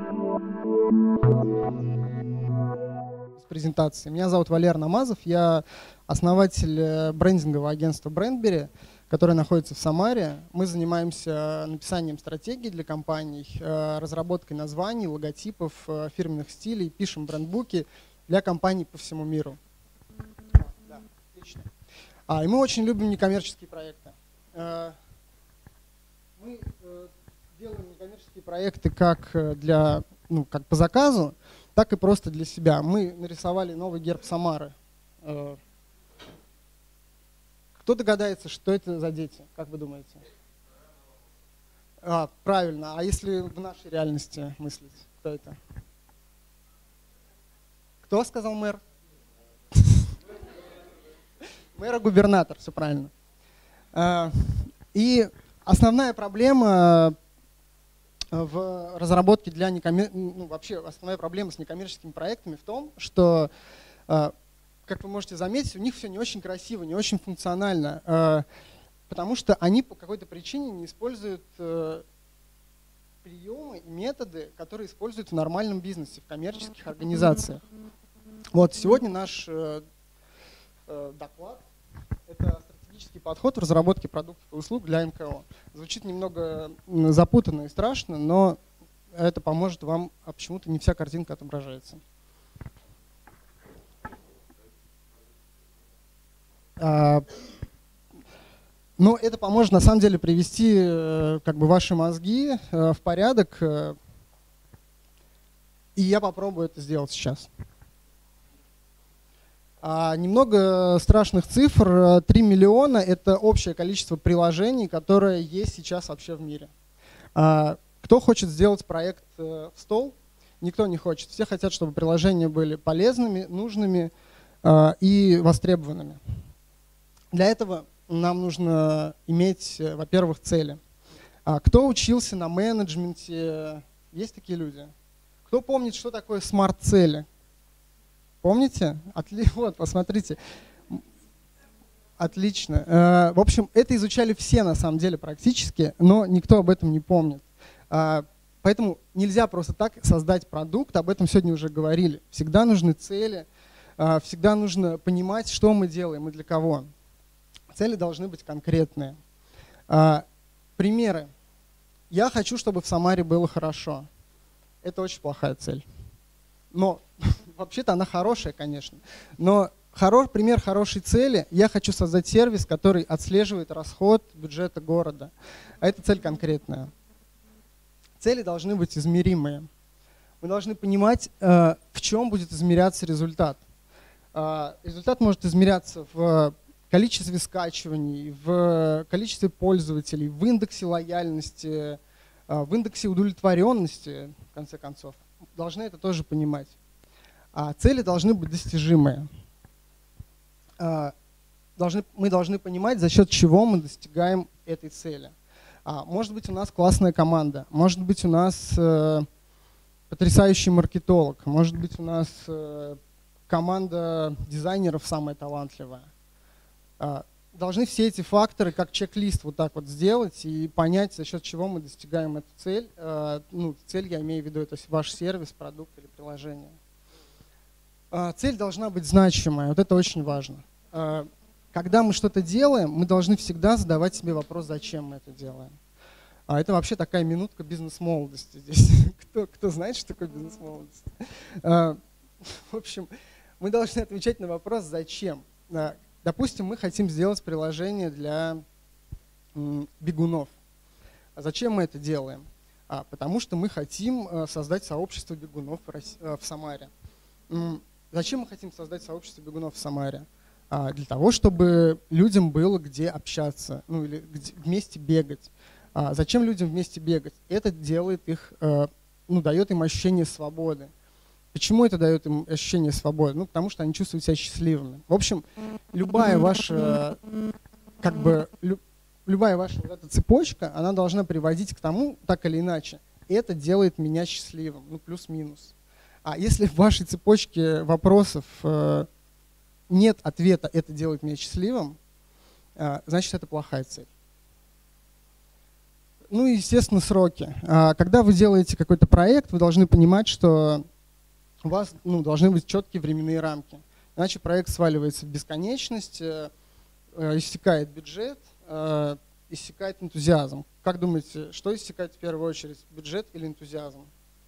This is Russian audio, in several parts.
Презентации. Меня зовут Валер Намазов, я основатель брендингового агентства Brandberry, которое находится в Самаре. Мы занимаемся написанием стратегий для компаний, разработкой названий, логотипов, фирменных стилей, пишем брендбуки для компаний по всему миру. Да, отлично. И мы очень любим некоммерческие проекты. Мы делаем некоммерческие проекты как как по заказу, так и просто для себя. Мы нарисовали новый герб Самары. Кто догадается, что это за дети, как вы думаете? Правильно. А если в нашей реальности мыслить, кто это? Кто сказал мэр? Мэр-губернатор, все правильно. И основная проблема в разработке для вообще основная проблема с некоммерческими проектами в том, что, как вы можете заметить, у них все не очень красиво, не очень функционально, потому что они по какой-то причине не используют приемы и методы, которые используют в нормальном бизнесе, в коммерческих организациях. Вот сегодня наш доклад – это стратегический подход в разработке продуктов и услуг для НКО. Звучит немного запутанно и страшно, но это поможет вам, а почему-то не вся картинка отображается. Но это поможет на самом деле привести ваши мозги в порядок, и я попробую это сделать сейчас. Немного страшных цифр. 3 миллиона – это общее количество приложений, которое есть сейчас вообще в мире. Кто хочет сделать проект в стол? Никто не хочет. Все хотят, чтобы приложения были полезными, нужными и востребованными. Для этого нам нужно иметь, во-первых, цели. Кто учился на менеджменте? Есть такие люди? Кто помнит, что такое смарт-цели? Помните? Вот, посмотрите. Отлично. В общем, это изучали все на самом деле практически, но никто об этом не помнит. Поэтому нельзя просто так создать продукт, об этом сегодня уже говорили. Всегда нужны цели, всегда нужно понимать, что мы делаем и для кого. Цели должны быть конкретные. Примеры. Я хочу, чтобы в Самаре было хорошо. Это очень плохая цель. Но вообще-то она хорошая, конечно. Но пример хорошей цели – я хочу создать сервис, который отслеживает расход бюджета города. А это цель конкретная. Цели должны быть измеримые. Мы должны понимать, в чем будет измеряться результат. Результат может измеряться в количестве скачиваний, в количестве пользователей, в индексе лояльности, в индексе удовлетворенности, в конце концов. Должны это тоже понимать. Цели должны быть достижимые. Мы должны понимать, за счет чего мы достигаем этой цели. Может быть, у нас классная команда, может быть, у нас потрясающий маркетолог, может быть, у нас команда дизайнеров самая талантливая. Должны все эти факторы как чек-лист вот так вот сделать и понять, за счет чего мы достигаем эту цель. Цель, я имею в виду, это ваш сервис, продукт или приложение. Цель должна быть значимая, вот это очень важно. Когда мы что-то делаем, мы должны всегда задавать себе вопрос, зачем мы это делаем. Это вообще такая минутка бизнес-молодости здесь. Кто знает, что такое бизнес-молодость? В общем, мы должны отвечать на вопрос, зачем. Допустим, мы хотим сделать приложение для бегунов. Зачем мы это делаем? Потому что мы хотим создать сообщество бегунов в Самаре. Зачем мы хотим создать сообщество бегунов в Самаре? Для того, чтобы людям было где общаться, или вместе бегать. Зачем людям вместе бегать? Это делает их, дает им ощущение свободы. Почему это дает им ощущение свободы? Потому что они чувствуют себя счастливыми. В общем, любая ваша вот эта цепочка, она должна приводить к тому, так или иначе, это делает меня счастливым, плюс-минус. А если в вашей цепочке вопросов нет ответа «это делает меня счастливым», значит, это плохая цель. Ну и, естественно, сроки. Когда вы делаете какой-то проект, вы должны понимать, что у вас должны быть четкие временные рамки. Иначе проект сваливается в бесконечность, иссякает бюджет, иссякает энтузиазм. Как думаете, что иссякает в первую очередь, бюджет или энтузиазм?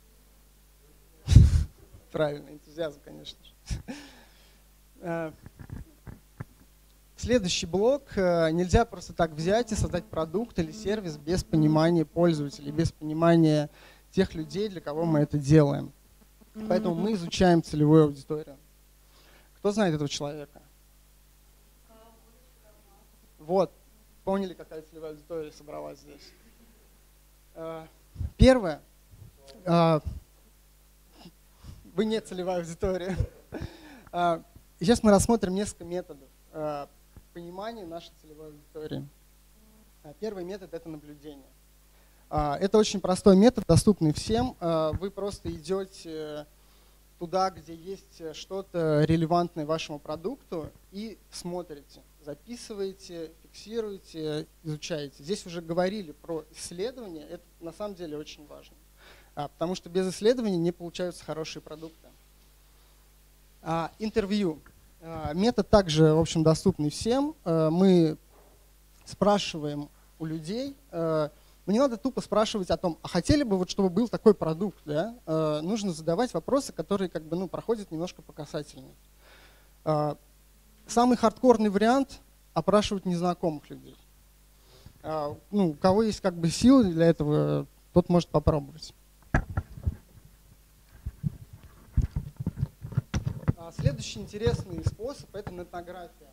Правильно, энтузиазм, конечно же. Следующий блок. Нельзя просто так взять и создать продукт или сервис без понимания пользователей, без понимания тех людей, для кого мы это делаем. Поэтому мы изучаем целевую аудиторию. Кто знает этого человека? Вот, поняли, какая целевая аудитория собралась здесь. Первое. Вы не целевая аудитория. Сейчас мы рассмотрим несколько методов понимания нашей целевой аудитории. Первый метод – это наблюдение. Это очень простой метод, доступный всем. Вы просто идете туда, где есть что-то релевантное вашему продукту, и смотрите, записываете, фиксируете, изучаете. Здесь уже говорили про исследования, это на самом деле очень важно, потому что без исследований не получаются хорошие продукты. Интервью. Метод также, в общем, доступный всем. Мы спрашиваем у людей. Не надо тупо спрашивать о том, а хотели бы, вот, чтобы был такой продукт. Да? Нужно задавать вопросы, которые проходят немножко по касательной. Самый хардкорный вариант – опрашивать незнакомых людей. У кого есть силы для этого, тот может попробовать. Следующий интересный способ – это этнография.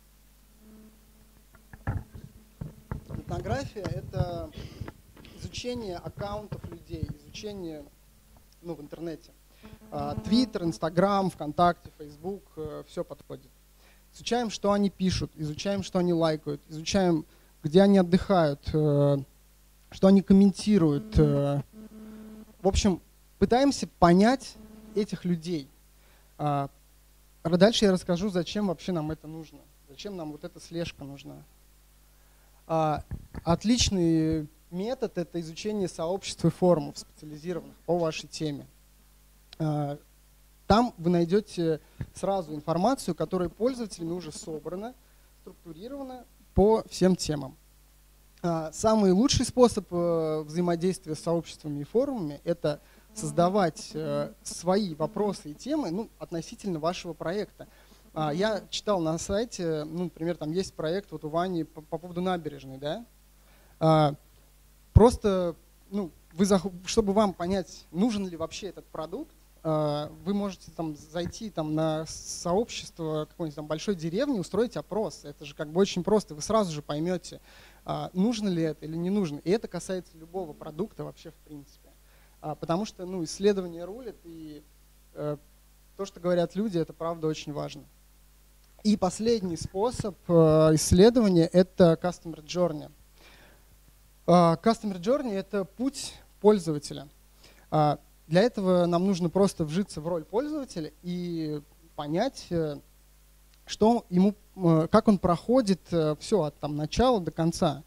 Этнография – это изучение аккаунтов людей, изучение в интернете. Твиттер, Инстаграм, ВКонтакте, Фейсбук – все подходит. Изучаем, что они пишут, изучаем, что они лайкают, изучаем, где они отдыхают, что они комментируют. В общем, пытаемся понять этих людей. Дальше я расскажу, зачем вообще нам это нужно, зачем нам вот эта слежка нужна. Отличный метод – это изучение сообществ и форумов, специализированных по вашей теме. Там вы найдете сразу информацию, которая пользователями уже собрана, структурирована по всем темам. Самый лучший способ взаимодействия с сообществами и форумами – это создавать свои вопросы и темы относительно вашего проекта. Я читал на сайте, например, там есть проект у Вани по поводу набережной. Да? Просто, чтобы вам понять, нужен ли вообще этот продукт, вы можете зайти на сообщество какой-нибудь большой деревни, устроить опрос. Это же очень просто. Вы сразу же поймете, нужно ли это или не нужно. И это касается любого продукта вообще в принципе. Потому что исследования рулят, и то, что говорят люди, это правда очень важно. И последний способ исследования – это Customer Journey. Customer Journey – это путь пользователя. Для этого нам нужно просто вжиться в роль пользователя и понять, что ему, как он проходит все от начала до конца.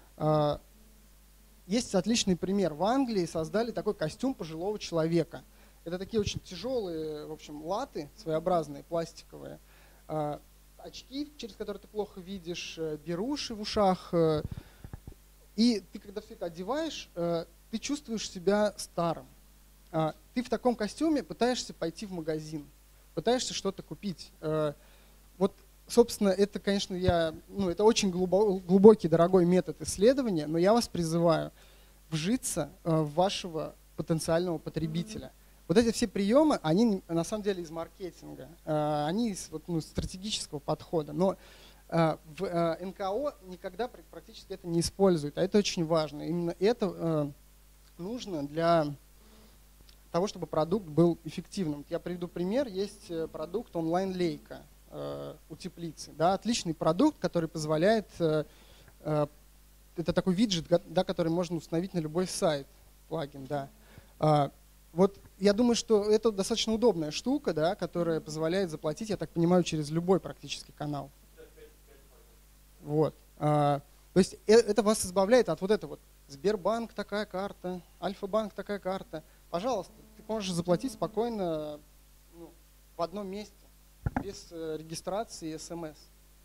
Есть отличный пример. В Англии создали такой костюм пожилого человека. Это такие очень тяжелые, в общем, латы своеобразные, пластиковые. Очки, через которые ты плохо видишь, беруши в ушах. И ты, когда все это одеваешь, ты чувствуешь себя старым. Ты в таком костюме пытаешься пойти в магазин, пытаешься что-то купить. Вот, собственно, это, конечно, это очень глубокий, дорогой метод исследования, но я вас призываю вжиться в вашего потенциального потребителя. Вот эти все приемы, они на самом деле из маркетинга, они из стратегического подхода, но в НКО никогда практически это не используют, а это очень важно. Именно это нужно для того, чтобы продукт был эффективным. Я приведу пример. Есть продукт онлайн-лейка у теплицы. Да, отличный продукт, который позволяет, это такой виджет, да, который можно установить на любой сайт, плагин. Да. Вот я думаю, что это достаточно удобная штука, да, которая позволяет заплатить, я так понимаю, через любой практически канал. Вот. То есть это вас избавляет от вот этого Сбербанк такая карта, Альфа-банк такая карта. Пожалуйста, ты можешь заплатить спокойно в одном месте, без регистрации и СМС.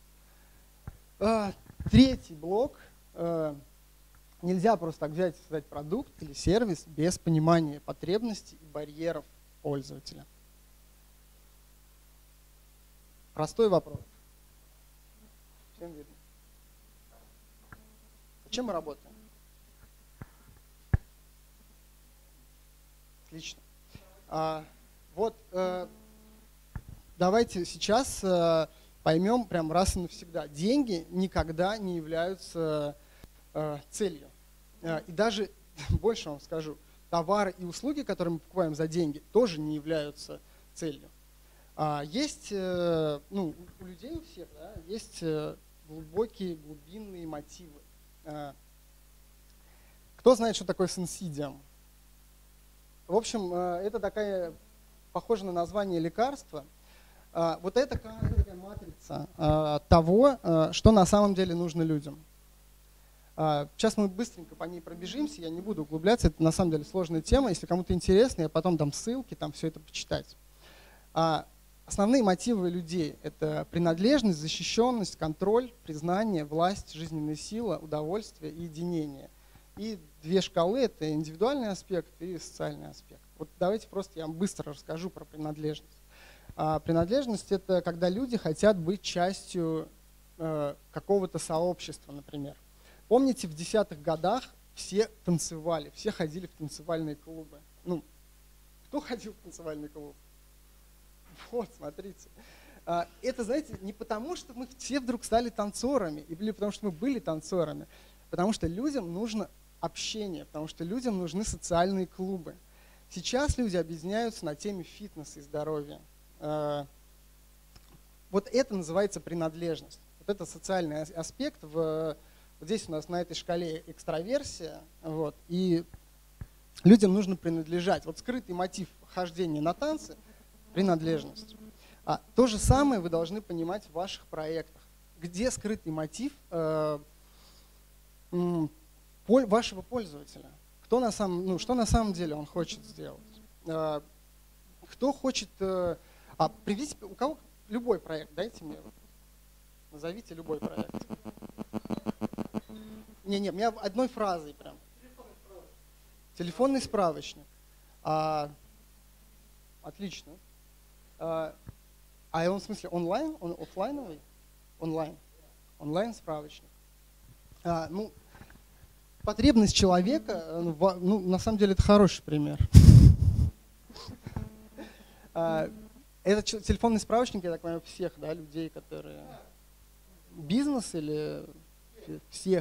Третий блок. Нельзя просто так взять и создать продукт или сервис без понимания потребностей и барьеров пользователя. Простой вопрос. Всем видно? Зачем мы работаем? Отлично. Давайте сейчас поймем прям раз и навсегда. Деньги никогда не являются целью. И даже больше вам скажу, товары и услуги, которые мы покупаем за деньги, тоже не являются целью. Есть, у людей у всех, да, есть глубокие, глубинные мотивы. Кто знает, что такое синсидиум? В общем, это такая, похоже на название лекарства. Вот это такая матрица того, что на самом деле нужно людям. Сейчас мы быстренько по ней пробежимся, я не буду углубляться, это на самом деле сложная тема. Если кому-то интересно, я потом дам ссылки, там все это почитать. Основные мотивы людей – это принадлежность, защищенность, контроль, признание, власть, жизненная сила, удовольствие и единение. И две шкалы – это индивидуальный аспект и социальный аспект. Вот давайте просто я вам быстро расскажу про принадлежность. Принадлежность – это когда люди хотят быть частью какого-то сообщества, например. Помните, в 10-х годах все танцевали, все ходили в танцевальные клубы. Кто ходил в танцевальный клуб? Вот, смотрите. Это, знаете, не потому, что мы все вдруг стали танцорами, или потому, что мы были танцорами, потому что людям нужно общение, потому что людям нужны социальные клубы. Сейчас люди объединяются на теме фитнеса и здоровья. Вот это называется принадлежность. Вот это социальный аспект. Вот здесь у нас на этой шкале экстраверсия. Вот, и людям нужно принадлежать. Вот скрытый мотив хождения на танцы – принадлежность. То же самое вы должны понимать в ваших проектах. Где скрытый мотив вашего пользователя? Что на самом деле он хочет сделать? Кто хочет... приведите, у кого любой проект, дайте мне. Назовите любой проект. Не, мне одной фразой прям. Телефонный справочник. Отлично. Он в смысле онлайн? Он офлайновый? Онлайн. Онлайн справочник. Потребность человека, на самом деле это хороший пример. Это телефонный справочник, я так понимаю, всех, да, людей, которые... Бизнес или всех?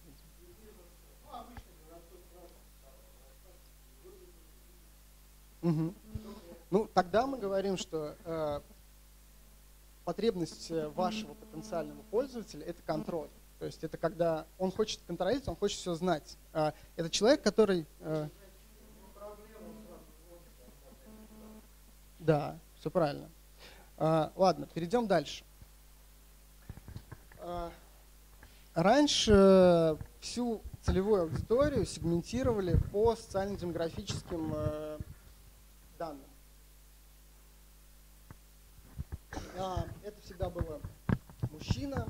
Угу. Тогда мы говорим, что потребность вашего потенциального пользователя – это контроль. То есть это когда он хочет контролировать, он хочет все знать. Это человек, который… Да, все правильно. Ладно, перейдем дальше. Раньше всю целевую аудиторию сегментировали по социально-демографическим данным. Это всегда было мужчина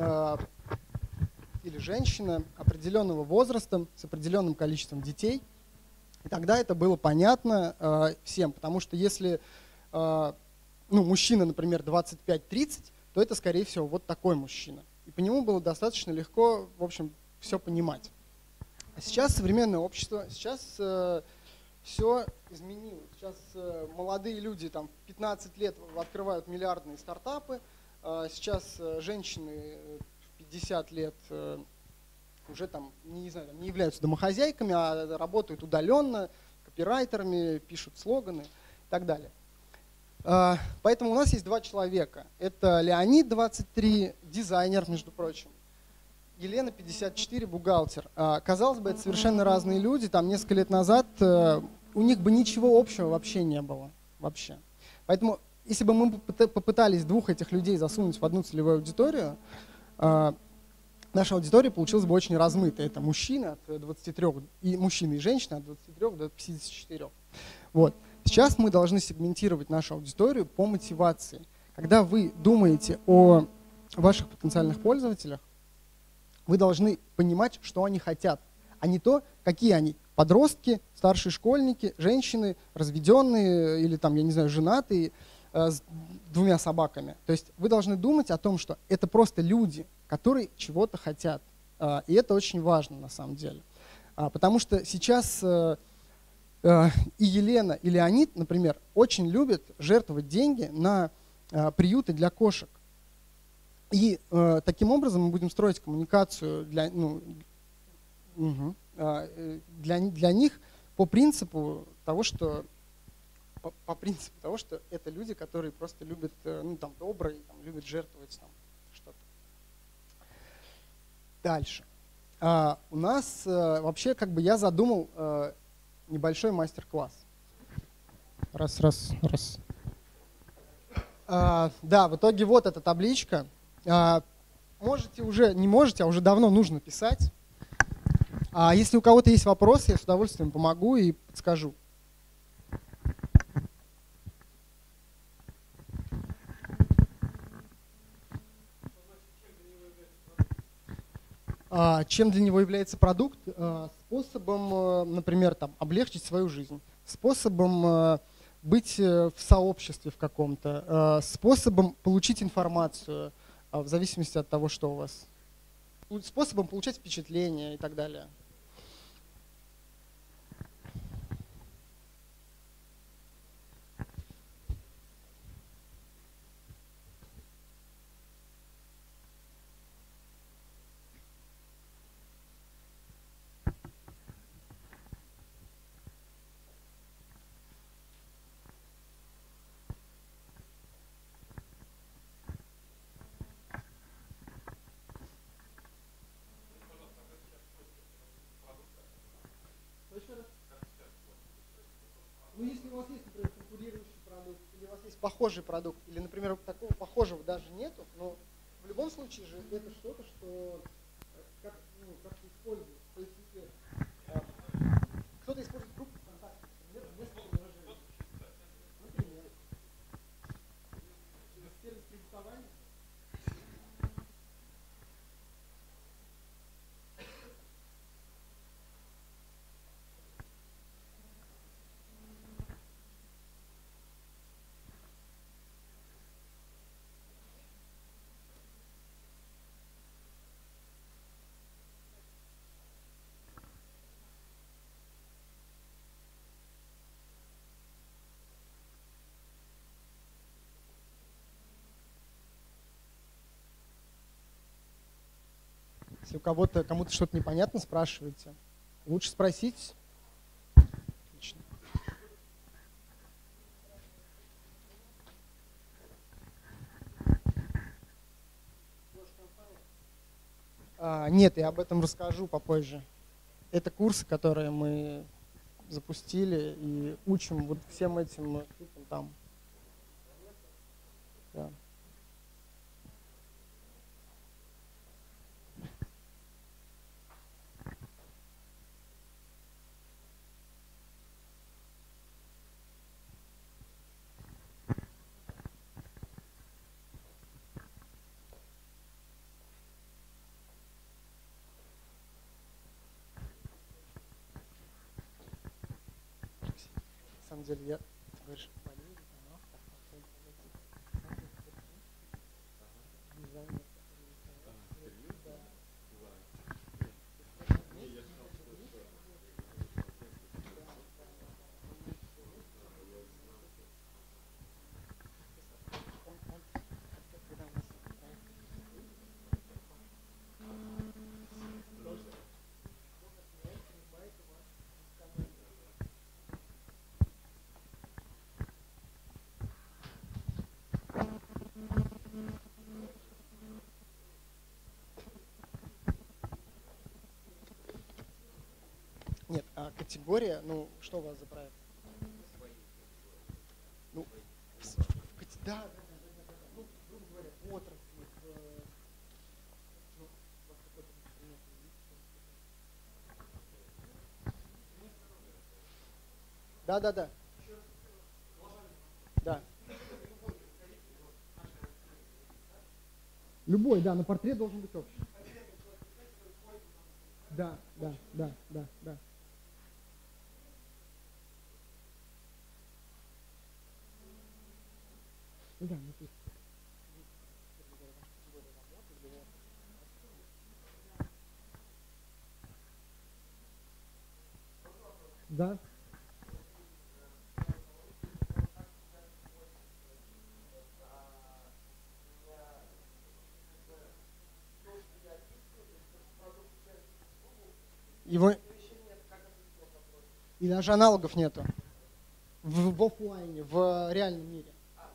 или женщина определенного возраста с определенным количеством детей. И тогда это было понятно всем, потому что если мужчина, например, 25-30, то это, скорее всего, вот такой мужчина. И по нему было достаточно легко, в общем, все понимать. А сейчас современное общество, сейчас все изменилось. Сейчас молодые люди там, в 15 лет открывают миллиардные стартапы. Сейчас женщины в 50 лет уже там, не являются домохозяйками, а работают удаленно, копирайтерами, пишут слоганы и так далее. Поэтому у нас есть два человека. Это Леонид, 23, дизайнер, между прочим. Елена, 54, бухгалтер. Казалось бы, это совершенно разные люди. Там несколько лет назад у них бы ничего общего вообще не было. Вообще. Поэтому, если бы мы попытались двух этих людей засунуть в одну целевую аудиторию, наша аудитория получилась бы очень размытой. Это мужчины от 23, и мужчины и женщины от 23 до 54. Вот. Сейчас мы должны сегментировать нашу аудиторию по мотивации. Когда вы думаете о ваших потенциальных пользователях, вы должны понимать, что они хотят, а не то, какие они. Подростки, старшие школьники, женщины, разведенные или там, я не знаю, женатые с 2 собаками. То есть вы должны думать о том, что это просто люди, которые чего-то хотят. И это очень важно на самом деле. Потому что сейчас и Елена, и Леонид, например, очень любят жертвовать деньги на приюты для кошек. И таким образом мы будем строить коммуникацию для них по принципу того, что это люди, которые просто любят, добрые, любят жертвовать что-то. Дальше. У нас вообще я задумал небольшой мастер-класс. Раз. Да, в итоге вот эта табличка. Можете уже, не можете, а уже давно нужно писать. Если у кого-то есть вопросы, я с удовольствием помогу и подскажу. Чем для него является продукт? Способом, например, облегчить свою жизнь, способом быть в сообществе в каком-то, способом получить информацию, в зависимости от того, что у вас, способом получать впечатления и так далее. Ну, если у вас есть, например, конкурирующий продукт, или у вас есть похожий продукт, или, например, такого похожего даже нету, но в любом случае же это что-то, что как-то используется. То есть, если кто-то использует группу ВКонтакте, например, вместо приложения. Например. Сервис кредитования. Если кому-то что-то непонятно, спрашивайте. Лучше спросить. Отлично. Нет, я об этом расскажу попозже. Это курсы, которые мы запустили и учим вот всем этим штукам там. Да. На самом деле, ты говоришь, Валерий, автор, дизайнер. Нет, категория, что у вас за проект? Да, грубо говоря, отрасли, Да, да, да. Да. Любой, да, но портрет должен быть общий. Да, да, да, да, да. Ну да, написано. Да. Его... И даже аналогов нету. В офлайне, в реальном мире.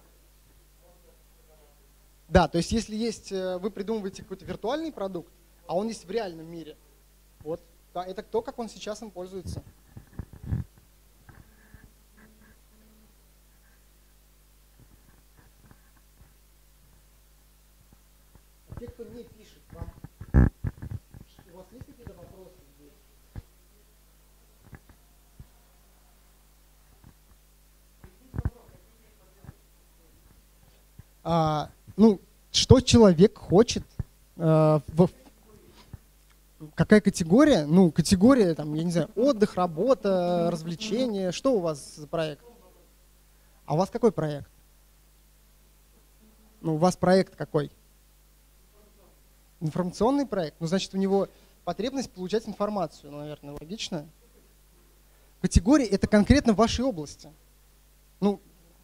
Да, то есть если есть, вы придумываете какой-то виртуальный продукт, а он есть в реальном мире, вот, да, это то, как он сейчас им пользуется. А те, кто не пишет, вам, у вас есть какие-то вопросы здесь? Ну, что человек хочет, какая категория? Ну, категория, там, я не знаю, отдых, работа, развлечения. Что у вас за проект? А у вас какой проект? Ну, у вас проект какой? Информационный проект? Ну, значит, у него потребность получать информацию, наверное, логично. Категория – это конкретно в вашей области. Ну,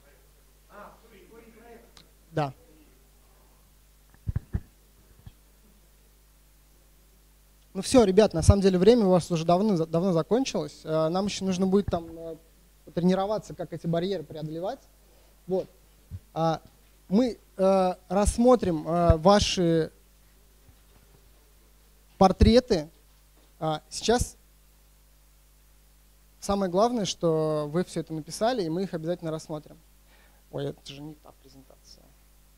да. Ну все, ребят, на самом деле время у вас уже давно закончилось. Нам еще нужно будет там потренироваться, как эти барьеры преодолевать. Вот. Мы рассмотрим ваши портреты. Сейчас самое главное, что вы все это написали, и мы их обязательно рассмотрим. Ой, это же не та презентация.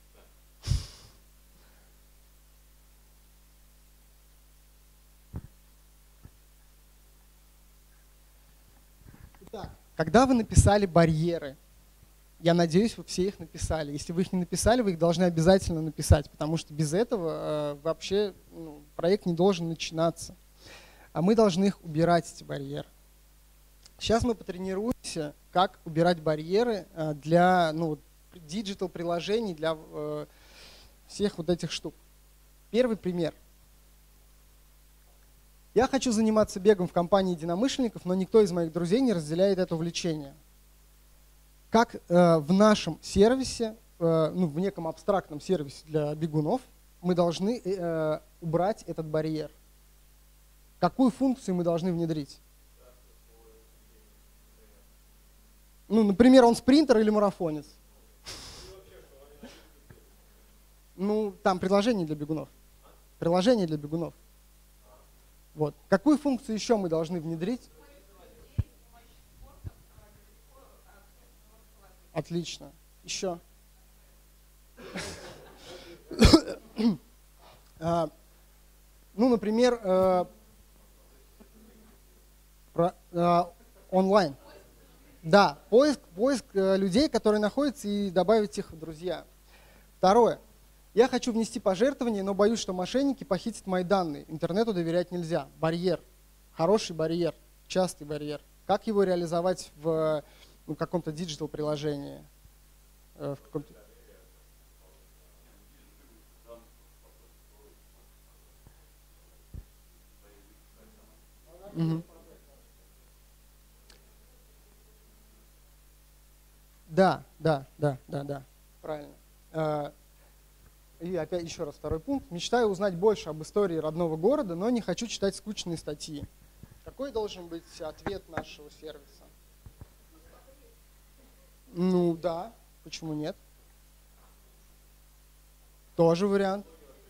Итак, когда вы написали барьеры, я надеюсь, вы все их написали. Если вы их не написали, вы их должны обязательно написать, потому что без этого вообще проект не должен начинаться. А мы должны их убирать, эти барьеры. Сейчас мы потренируемся, как убирать барьеры для диджитал-приложений, для всех вот этих штук. Первый пример. Я хочу заниматься бегом в компании единомышленников, но никто из моих друзей не разделяет это увлечение. Как в нашем сервисе, в неком абстрактном сервисе для бегунов, мы должны убрать этот барьер? Какую функцию мы должны внедрить? Ну, например, он спринтер или марафонец? Ну, там приложение для бегунов. Приложение для бегунов. Вот. Какую функцию еще мы должны внедрить? Отлично. Еще. Ну, например, онлайн. Да, поиск людей, которые находятся, и добавить их в друзья. Второе. Я хочу внести пожертвование, но боюсь, что мошенники похитят мои данные. Интернету доверять нельзя. Барьер. Хороший барьер. Частый барьер. Как его реализовать в каком-то диджитал-приложении? Угу. Да. Правильно. И опять еще раз второй пункт. Мечтаю узнать больше об истории родного города, но не хочу читать скучные статьи. Какой должен быть ответ нашего сервиса? Ну да, почему нет? Тоже вариант.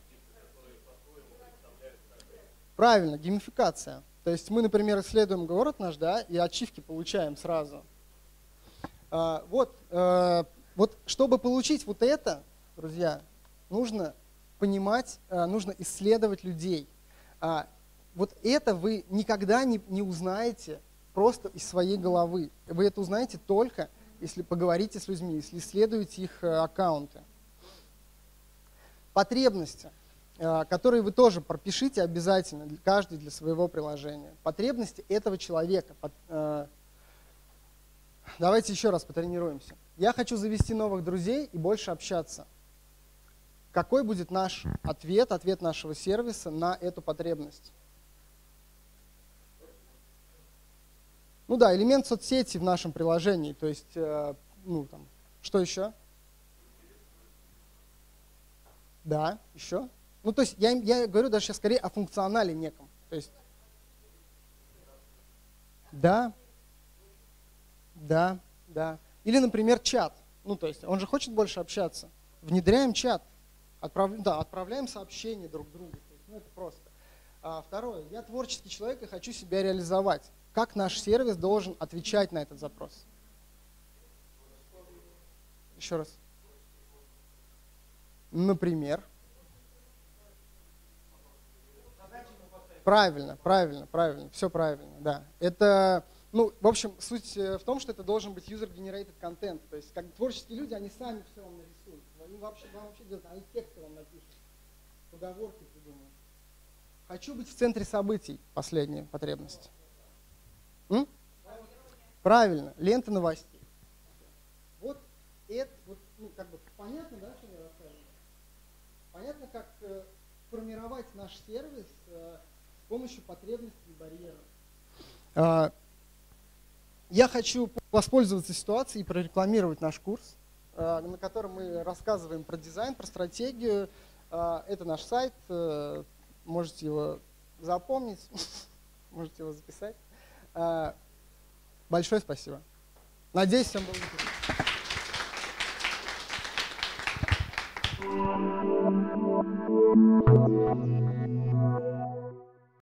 Правильно, геймификация. То есть мы, например, исследуем город наш, да, и ачивки получаем сразу. Вот, чтобы получить вот это, друзья, нужно понимать, нужно исследовать людей. Вот это вы никогда не узнаете, просто из своей головы. Вы это узнаете только, если поговорите с людьми, если исследуете их аккаунты. Потребности, которые вы тоже пропишите обязательно, каждый для своего приложения. Потребности этого человека. Давайте еще раз потренируемся. Я хочу завести новых друзей и больше общаться. Какой будет наш ответ, ответ нашего сервиса на эту потребность? Ну да, элемент соцсети в нашем приложении. То есть, что еще? Да, еще. Ну, то есть, я говорю даже сейчас скорее о функционале неком. То есть, да. Или, например, чат. Ну, то есть, он же хочет больше общаться. Внедряем чат. Отправляем сообщения друг другу. То есть, это просто. Второе. Я творческий человек и хочу себя реализовать. Как наш сервис должен отвечать на этот запрос? Еще раз. Например. Правильно. Все правильно, да. Это, в общем, суть в том, что это должен быть user-generated content. То есть, как творческие люди, они сами все вам нарисуют. Вам вообще делают, они тексты вам напишут, поговорки придумают. Хочу быть в центре событий. Последняя потребность. Правильно, лента новостей. Вот это, понятно, да, что я рассказываю? Понятно, как формировать наш сервис с помощью потребностей и барьеров. Я хочу воспользоваться ситуацией и прорекламировать наш курс, на котором мы рассказываем про дизайн, про стратегию. Это наш сайт, можете его запомнить, можете его записать. Большое спасибо. Надеюсь, всем было интересно.